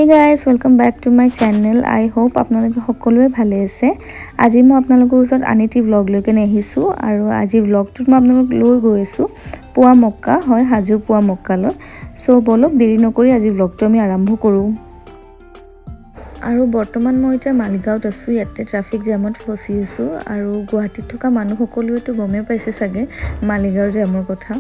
Hey guys, welcome back to my channel. I hope আপোনালোকে সকলোৱে ভালে আছে। আজি মই আপোনালোকৰ ওচৰত আনিটি vlog লৈ কেনে আহিছো আৰু আজি vlogটোত মই আপোনালোক লৈ গৈছো পোৱা মক্কা হয় হাজো পোৱা মক্কালৈ। সো বলক দেৰি নকৰি আজি vlogটো আমি আৰম্ভ কৰো। আৰু বৰ্তমান মই এটা মালিগাঁৱত আছো, ইয়াতে ট্ৰাফিক জামত ফসি আছো আৰু গুৱাহাটীত থকা মানুহ সকলোৱেতো গমে পাইছে সাগে মালিগাঁৱৰ জামৰ কথা।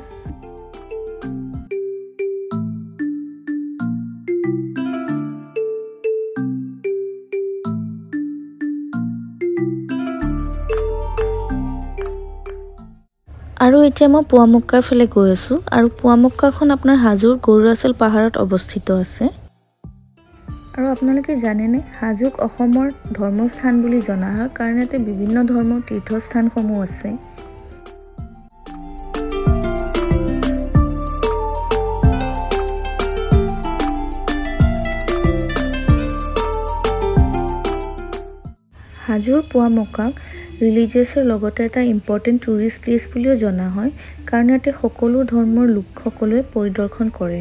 আৰু এতিয়া মই পোৱা মক্কাৰ ফালে গৈ আছো আৰু পোৱা মক্কাখন আপোনাৰ হাজোৰ গৰুৰাচল পাহাৰত অৱস্থিত আছে। আৰু আপোনালোকে জানেনে হাজোক অসমৰ ধৰ্মস্থান বুলি জনা হয় কাৰণ ইয়াতে বিভিন্ন ধৰ্মৰ তীৰ্থস্থানসমূহ আছে। হাজোৰ পোৱা মক্কাক ৰিলিজিয়াছৰ লগতে এটা ইম্পৰ্টেন্ট টুৰিষ্ট প্লেচ বুলিও জনা হয় কাৰণ ইয়াতে সকলো ধৰ্মৰ লোকসকলে পৰিদৰ্শন কৰে।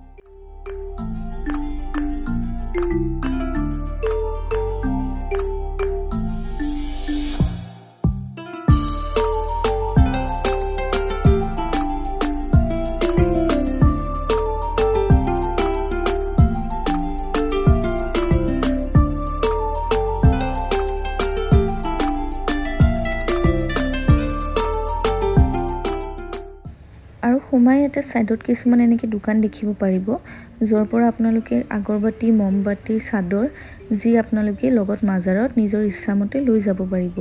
আৰু সোমাই এটা সাইডত কিছুমান এনেকে দোকান দেখিব পাৰিব যৰ পৰা আপোনালোকে আগৰবাতি মমবাতি চাদৰ যি আপোনালোকে লগত মাজাৰত নিজৰ ইচ্ছামতে লৈ যাব পাৰিব।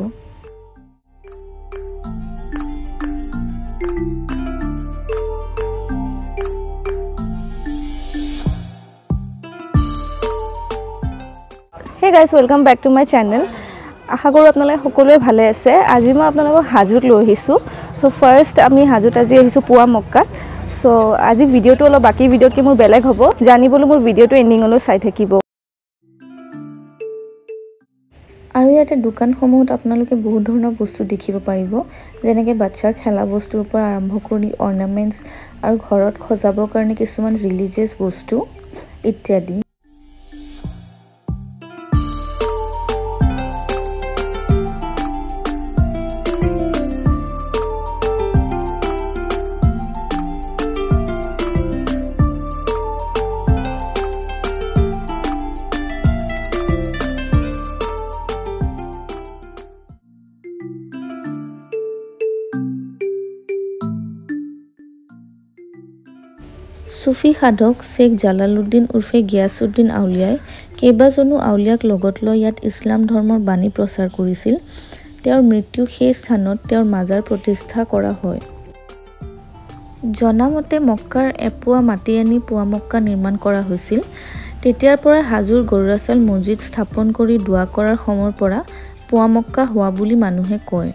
Hey guys, welcome back to my channel. আশা কৰো আপোনালোকে সকলোৱে ভালে আছে। আজি মই আপোনালোকক হাজোত লৈ আহিছো। সো ফাৰ্স্ট আমি হাজোত আজি আহিছো পোৱা মক্কাত। সো আজি ভিডিওটো অলপ বাকি ভিডিওতকৈ মোৰ বেলেগ হ'ব, জানিবলৈ মোৰ ভিডিওটো এন্ডিংলৈ চাই থাকিব। আৰু ইয়াতে দোকানসমূহত আপোনালোকে বহুত ধৰণৰ বস্তু দেখিব পাৰিব, যেনেকৈ বাচ্চাৰ খেলা বস্তুৰ পৰা আৰম্ভ কৰি অৰ্নামেন্টছ আৰু ঘৰত সজাবৰ কাৰণে কিছুমান ৰিলিজিয়াছ বস্তু ইত্যাদি। সুফি সাধক শেখ জালালুদ্দিন উৰ্ফে গিয়াছুদ্দিন আউলিয়াই কেইবাজনো আউলিয়াক লগত লৈ ইয়াত ইছলাম ধৰ্মৰ বাণী প্ৰচাৰ কৰিছিল। তেওঁৰ মৃত্যু সেই স্থানত তেওঁৰ মাজাৰ প্ৰতিষ্ঠা কৰা হয়। জনামতে মক্কাৰ এপোৱা মাটি আনি পোৱা মক্কা নিৰ্মাণ কৰা হৈছিল। তেতিয়াৰ পৰা হাজোৰ গৰুৰাচল মছজিদ স্থাপন কৰি দোৱা কৰাৰ সময়ৰ পৰা পোৱা মক্কা হোৱা বুলি মানুহে কয়।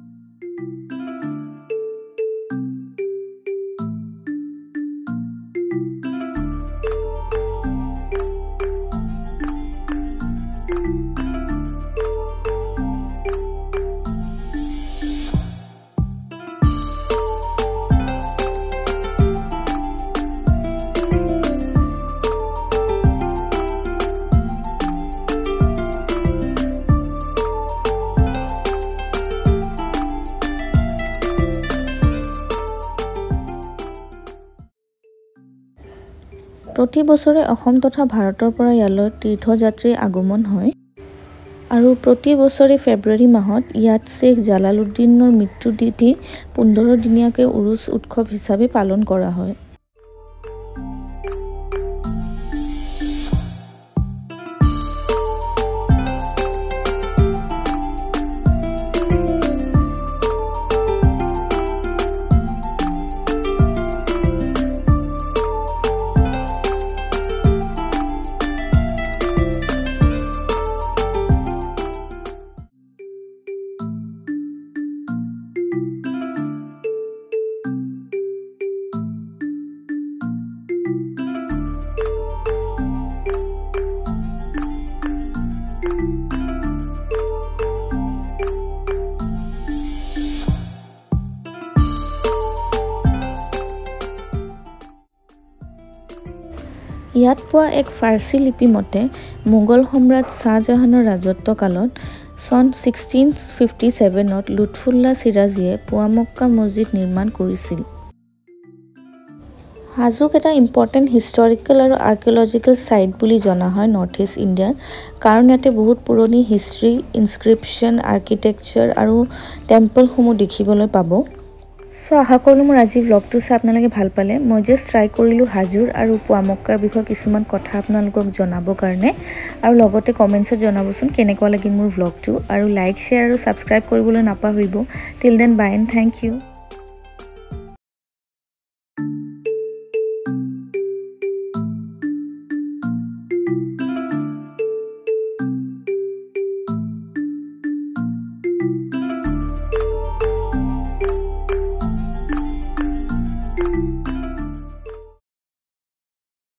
প্ৰতি বছৰে অসম তথা ভাৰতৰ পৰা ইয়ালৈ তীৰ্থযাত্ৰীৰ আগমন হয় আৰু প্ৰতি বছৰে ফেব্ৰুৱাৰী মাহত ইয়াত শেখ জালালুদ্দিনৰ মৃত্যু তিথি 15 দিনীয়াকৈ উৰুস উৎসৱ হিচাপে পালন কৰা হয়। ইয়াত পোৱা এক ফাৰ্চী লিপি মতে মোগল সম্ৰাট শ্বাহজাহানৰ ৰাজত্বকালত চন 1657ত লুৎফুল্লাহ চিৰাজীয়ে পোৱা মক্কা মছজিদ নিৰ্মাণ কৰিছিল। হাজোক এটা ইম্পৰ্টেণ্ট হিষ্টৰিকেল আৰু আৰ্কিঅলজিকেল সাইট বুলি জনা হয় নৰ্থ ইষ্ট ইণ্ডিয়াৰ, কাৰণ ইয়াতে বহুত পুৰণি হিষ্ট্ৰী, ইনস্ক্ৰিপশ্যন, আৰ্কিটেকচাৰ আৰু টেম্পলসমূহ দেখিবলৈ পাব। সো আশা কৰিলোঁ মোৰ আজি ব্লগটো চাই আপোনালোকে ভাল পালে। মই জাষ্ট ট্ৰাই কৰিলোঁ হাজোৰ আৰু পোৱা মক্কাৰ বিষয়ে কিছুমান কথা আপোনালোকক জনাবৰ কাৰণে, আৰু লগতে কমেণ্টছত জনাবচোন কেনেকুৱা লাগিল মোৰ ব্লগটো, আৰু লাইক, শ্বেয়াৰ আৰু ছাবস্ক্ৰাইব কৰিবলৈ নাপাহৰিব। Till then bye and thank U.